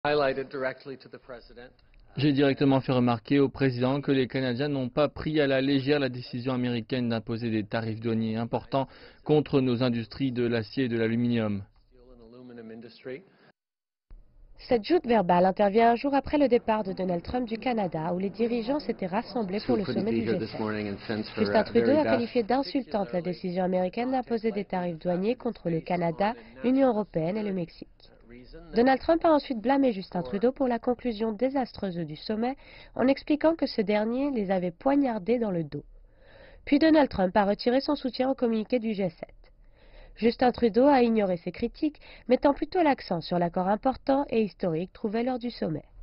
J'ai directement fait remarquer au président que les Canadiens n'ont pas pris à la légère la décision américaine d'imposer des tarifs douaniers importants contre nos industries de l'acier et de l'aluminium. Cette joute verbale intervient un jour après le départ de Donald Trump du Canada, où les dirigeants s'étaient rassemblés pour le sommet du G7. Justin Trudeau a qualifié d'insultante la décision américaine d'imposer des tarifs douaniers contre le Canada, l'Union européenne et le Mexique. Donald Trump a ensuite blâmé Justin Trudeau pour la conclusion désastreuse du sommet, en expliquant que ce dernier les avait poignardés dans le dos. Puis Donald Trump a retiré son soutien au communiqué du G7. Justin Trudeau a ignoré ces critiques, mettant plutôt l'accent sur l'accord important et historique trouvé lors du sommet.